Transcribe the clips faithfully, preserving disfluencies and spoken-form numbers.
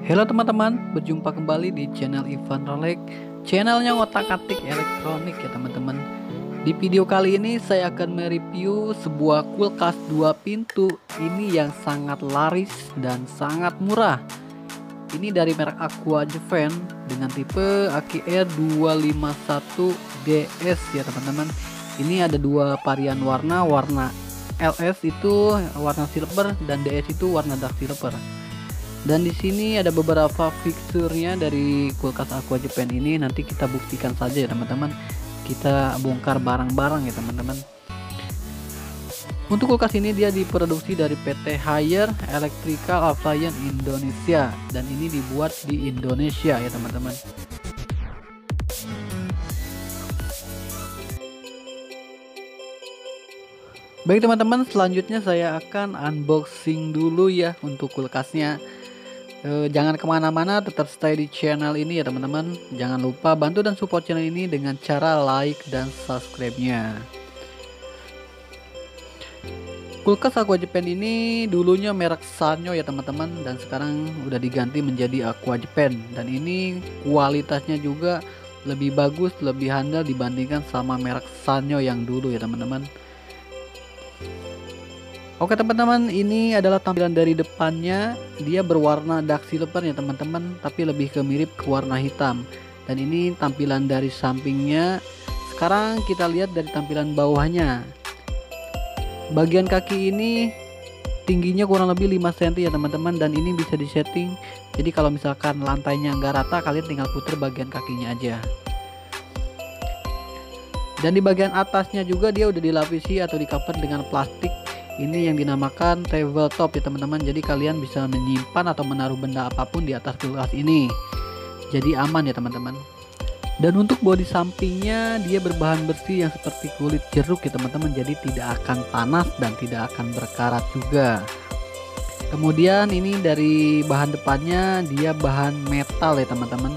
Halo teman-teman, berjumpa kembali di channel Ivan Rolek, channelnya ngotak-atik elektronik ya teman-teman. Di video kali ini saya akan mereview sebuah kulkas dua pintu ini yang sangat laris dan sangat murah. Ini dari merek Aqua Japan dengan tipe Aki Air dua lima satu D S ya teman-teman. Ini ada dua varian warna, warna L S itu warna silver dan D S itu warna dark silver. Dan di sini ada beberapa fiturnya dari kulkas Aqua Japan ini, nanti kita buktikan saja ya teman-teman. Kita bongkar barang-barang ya teman-teman. Untuk kulkas ini dia diproduksi dari P T Haier Electrical Appliance Indonesia dan ini dibuat di Indonesia ya teman-teman. Baik teman-teman, selanjutnya saya akan unboxing dulu ya untuk kulkasnya. E, jangan kemana-mana, tetap stay di channel ini ya teman-teman. Jangan lupa bantu dan support channel ini dengan cara like dan subscribe-nya. Kulkas Aqua Japan ini dulunya merek Sanyo ya teman-teman, dan sekarang udah diganti menjadi Aqua Japan. Dan ini kualitasnya juga lebih bagus, lebih handal dibandingkan sama merek Sanyo yang dulu ya teman-teman. Oke teman-teman, ini adalah tampilan dari depannya. Dia berwarna dark silver ya teman-teman, tapi lebih ke mirip ke warna hitam. Dan ini tampilan dari sampingnya. Sekarang kita lihat dari tampilan bawahnya. Bagian kaki ini tingginya kurang lebih lima sentimeter ya teman-teman, dan ini bisa disetting. Jadi kalau misalkan lantainya nggak rata, kalian tinggal putar bagian kakinya aja. Dan di bagian atasnya juga dia udah dilapisi atau di cover dengan plastik. Ini yang dinamakan tabletop ya teman-teman. Jadi kalian bisa menyimpan atau menaruh benda apapun di atas kulkas ini. Jadi aman ya teman-teman. Dan untuk bodi sampingnya dia berbahan bersih yang seperti kulit jeruk ya teman-teman. Jadi tidak akan panas dan tidak akan berkarat juga. Kemudian ini dari bahan depannya dia bahan metal ya teman-teman.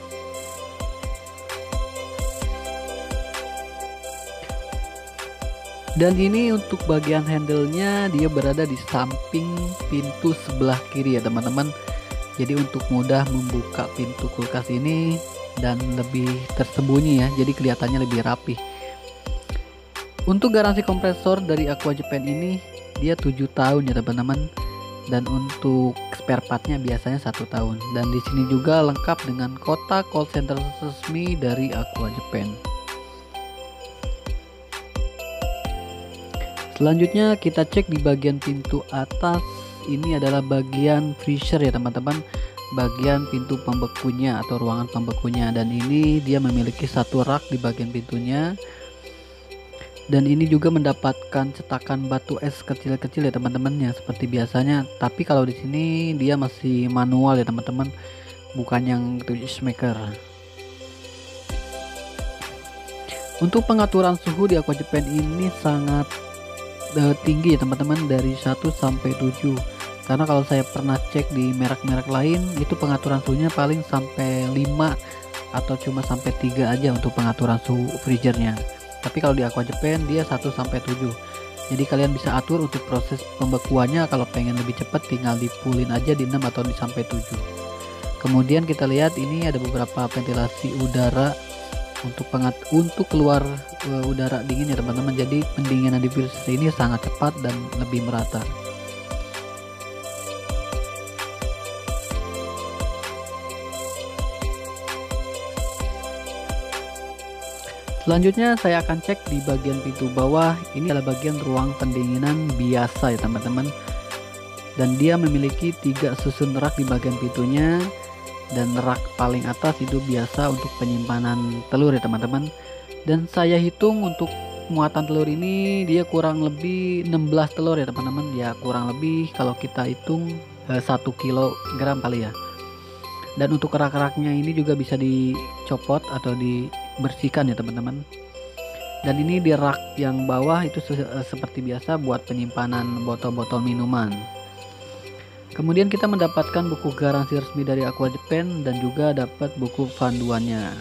Dan ini untuk bagian handle-nya dia berada di samping pintu sebelah kiri ya teman-teman. Jadi untuk mudah membuka pintu kulkas ini dan lebih tersembunyi ya, jadi kelihatannya lebih rapi. Untuk garansi kompresor dari Aqua Japan ini dia tujuh tahun ya teman-teman. Dan untuk spare partnya biasanya satu tahun. Dan di sini juga lengkap dengan kotak call center resmi dari Aqua Japan. Selanjutnya kita cek di bagian pintu atas. Ini adalah bagian freezer ya teman-teman, bagian pintu pembekunya atau ruangan pembekunya. Dan ini dia memiliki satu rak di bagian pintunya. Dan ini juga mendapatkan cetakan batu es kecil-kecil ya teman-teman, ya seperti biasanya. Tapi kalau di sini dia masih manual ya teman-teman, bukan yang touch maker. Untuk pengaturan suhu di Aqua Japan ini sangat tinggi ya teman-teman, dari satu sampai tujuh. Karena kalau saya pernah cek di merek-merek lain itu pengaturan suhunya paling sampai lima atau cuma sampai tiga aja untuk pengaturan suhu freezernya. Tapi kalau di Aqua Japan dia satu sampai tujuh. Jadi kalian bisa atur untuk proses pembekuannya, kalau pengen lebih cepat tinggal dipulin aja di enam atau di sampai tujuh. Kemudian kita lihat ini ada beberapa ventilasi udara untuk pengat untuk keluar uh, udara dingin ya teman-teman. Jadi pendinginan di freezer ini sangat cepat dan lebih merata. Selanjutnya saya akan cek di bagian pintu bawah. Ini adalah bagian ruang pendinginan biasa ya teman-teman. Dan dia memiliki tiga susun rak di bagian pintunya. Dan rak paling atas itu biasa untuk penyimpanan telur ya teman-teman. Dan saya hitung untuk muatan telur ini dia kurang lebih enam belas telur ya teman-teman. Ya kurang lebih kalau kita hitung eh, satu kilogram kali ya. Dan untuk rak-raknya ini juga bisa dicopot atau dibersihkan ya teman-teman. Dan ini di rak yang bawah itu se seperti biasa buat penyimpanan botol-botol minuman. Kemudian kita mendapatkan buku garansi resmi dari Aqua Japan dan juga dapat buku panduannya.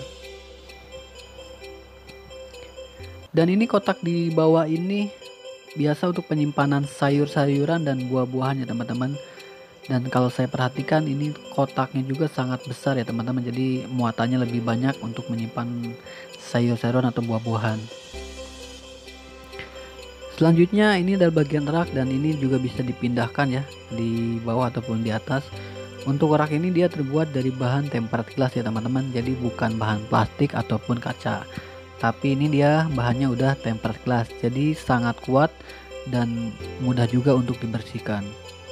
Dan ini kotak di bawah ini biasa untuk penyimpanan sayur-sayuran dan buah-buahan ya teman-teman. Dan kalau saya perhatikan ini kotaknya juga sangat besar ya teman-teman, jadi muatannya lebih banyak untuk menyimpan sayur-sayuran atau buah-buahan. Selanjutnya ini adalah bagian rak, dan ini juga bisa dipindahkan ya di bawah ataupun di atas. Untuk rak ini dia terbuat dari bahan tempered glass ya teman-teman, jadi bukan bahan plastik ataupun kaca, tapi ini dia bahannya udah tempered glass, jadi sangat kuat dan mudah juga untuk dibersihkan.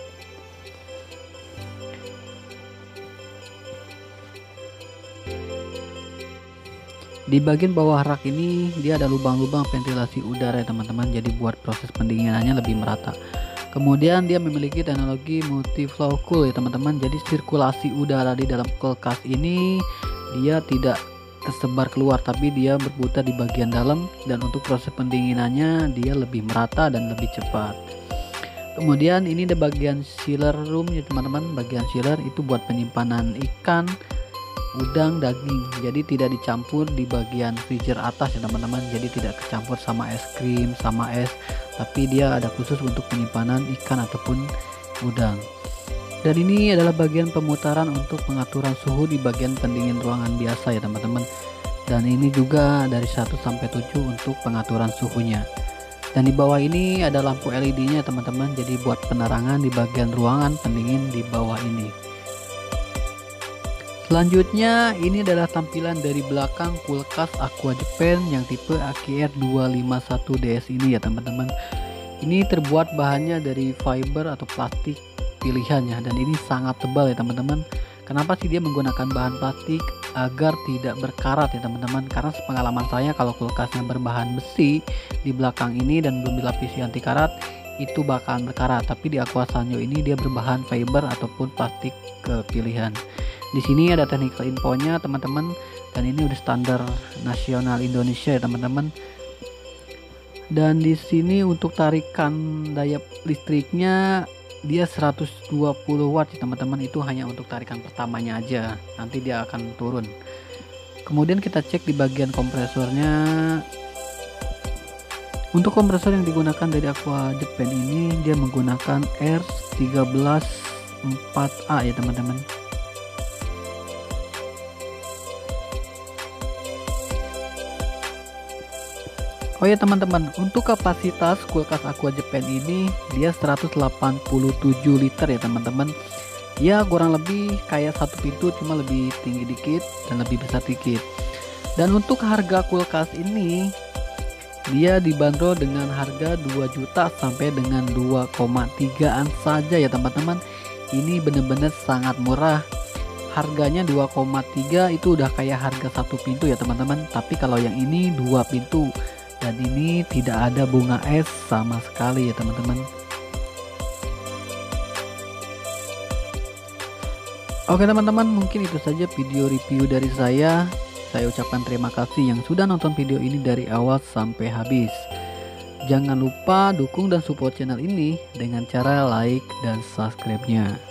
Di bagian bawah rak ini dia ada lubang-lubang ventilasi udara ya teman-teman, jadi buat proses pendinginannya lebih merata. Kemudian dia memiliki teknologi multi-flow cool ya teman-teman, jadi sirkulasi udara di dalam kulkas ini dia tidak tersebar keluar, tapi dia berputar di bagian dalam, dan untuk proses pendinginannya dia lebih merata dan lebih cepat. Kemudian ini ada bagian chiller room ya teman-teman. Bagian chiller itu buat penyimpanan ikan, udang, daging, jadi tidak dicampur di bagian freezer atas ya teman-teman, jadi tidak kecampur sama es krim sama es, tapi dia ada khusus untuk penyimpanan ikan ataupun udang. Dan ini adalah bagian pemutaran untuk pengaturan suhu di bagian pendingin ruangan biasa ya teman-teman, dan ini juga dari satu sampai tujuh untuk pengaturan suhunya. Dan di bawah ini ada lampu L E D nya teman-teman, jadi buat penerangan di bagian ruangan pendingin di bawah ini. Selanjutnya ini adalah tampilan dari belakang kulkas Aqua Japan yang tipe A K R dua lima satu D S ini ya teman-teman. Ini terbuat bahannya dari fiber atau plastik pilihannya, dan ini sangat tebal ya teman-teman. Kenapa sih dia menggunakan bahan plastik? Agar tidak berkarat ya teman-teman, karena sepengalaman saya kalau kulkasnya berbahan besi di belakang ini dan belum dilapisi anti karat itu bakalan berkarat, tapi di Aqua Sanyo ini dia berbahan fiber ataupun plastik kepilihan. Di sini ada technical infonya teman-teman, dan ini udah standar nasional Indonesia ya teman-teman. Dan di sini untuk tarikan daya listriknya dia seratus dua puluh watt ya teman-teman, itu hanya untuk tarikan pertamanya aja, nanti dia akan turun. Kemudian kita cek di bagian kompresornya. Untuk kompresor yang digunakan dari Aqua Japan ini dia menggunakan R tiga belas empat A ya teman-teman. Oh ya teman-teman, untuk kapasitas kulkas Aqua Japan ini dia seratus delapan puluh tujuh liter ya teman-teman. Ya kurang lebih kayak satu pintu, cuma lebih tinggi dikit dan lebih besar dikit. Dan untuk harga kulkas ini dia dibanderol dengan harga dua juta sampai dengan dua koma tigaan saja ya teman-teman. Ini bener-bener sangat murah. Harganya dua koma tiga itu udah kayak harga satu pintu ya teman-teman. Tapi kalau yang ini dua pintu. Dan ini tidak ada bunga es sama sekali ya teman-teman. Oke teman-teman, mungkin itu saja video review dari saya. Saya ucapkan terima kasih yang sudah nonton video ini dari awal sampai habis. Jangan lupa dukung dan support channel ini dengan cara like dan subscribe-nya.